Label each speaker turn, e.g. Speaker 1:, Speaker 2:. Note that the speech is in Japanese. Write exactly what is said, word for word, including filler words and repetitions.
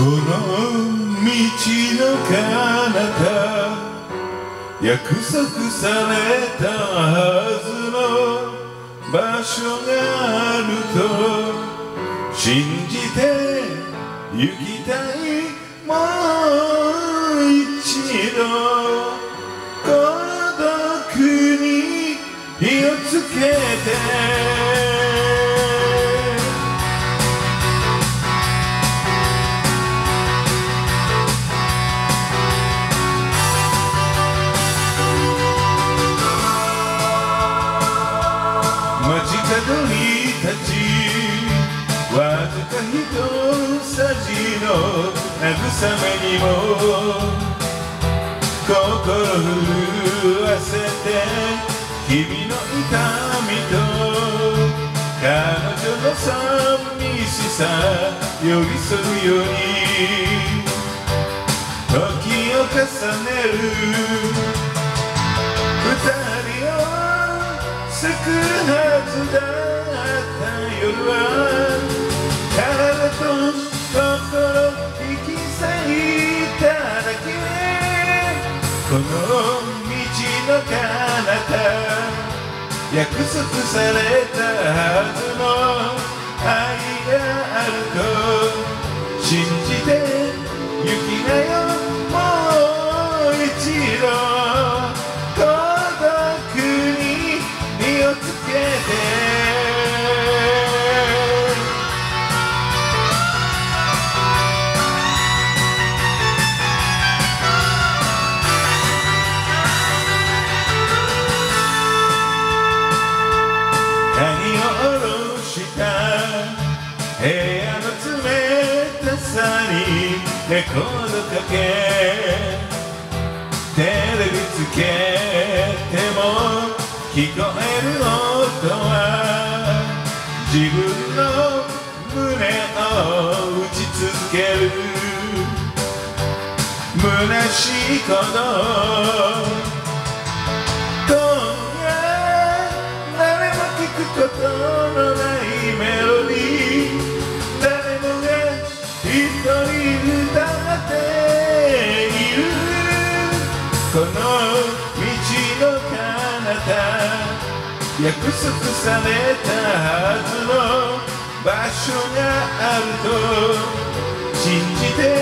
Speaker 1: この道の彼方、約束されたはずの場所があると信じて行きたい。もう一度孤独に火をつけて街角に立ち、わずか一さじの慰めにも心震わせて、日々の痛みと彼女の寂しさ寄り添うように時を重ねる二人を救うはずだった夜は、体と心引き裂いただけ。この道の彼方、約束されたはずの愛があると信じて行きなよ。もう一度孤独に火をつけて部屋の冷たさにレコードかけ、テレビつけても聞こえる音は自分の胸を打ち続ける虚しい鼓動。今夜誰も聞くことのないメロディー、一人歌っている。この道の彼方、約束されたはずの場所があると信じて